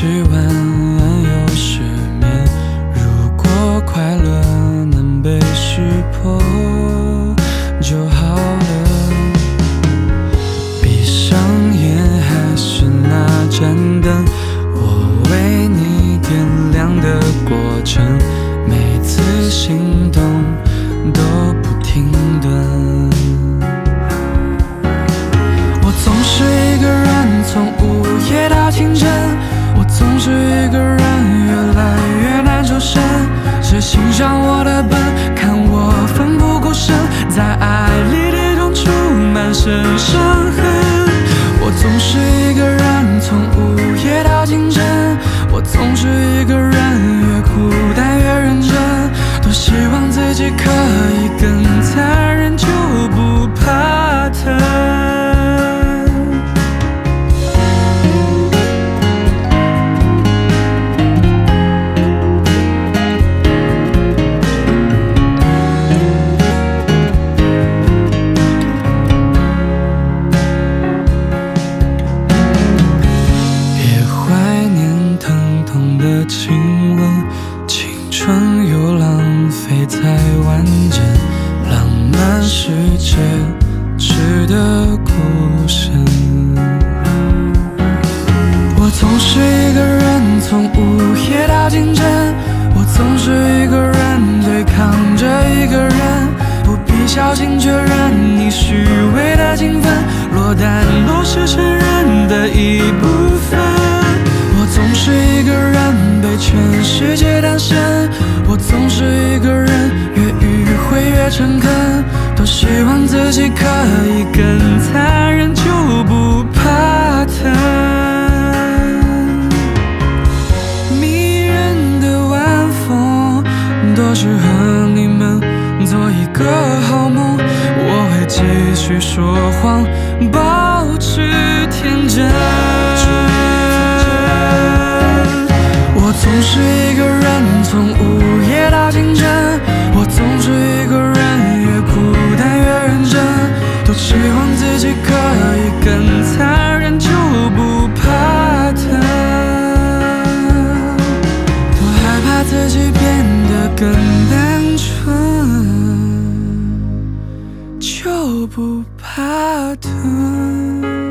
洗碗又失眠。如果快乐能被识破就好了。闭上眼，还是那盏灯，我为你点亮的过程，每次心动都不停顿。我总是一个人，从午夜到清晨，我总是一个人，越来越难抽身。谁欣赏我的笨，看我奋不顾身，在爱里跌撞出满身伤痕。我总是一个人，从午夜到清晨，我总是一个人，越孤单越认真，多希望自己可以更残忍，就不怕疼。亲吻，青春又浪费才完整，浪漫是奢侈的孤身。我总是一个人，从午夜到清晨，我总是一个人，对抗着一个人，不必小心确认你虚伪的情分，落单都是承认的一部分。我总是一个人，被全世界单身，我总是一个人，越迂回越诚恳，多希望自己可以更残忍，就不怕疼。迷人的晚风，多适合你们做一个好梦，我会继续说谎，保持天真。我总是一个人，从午夜到清晨，我总是一个人，越孤单越认真，多希望自己可以更残忍，就不怕疼，多害怕自己变得更单纯，就不怕疼。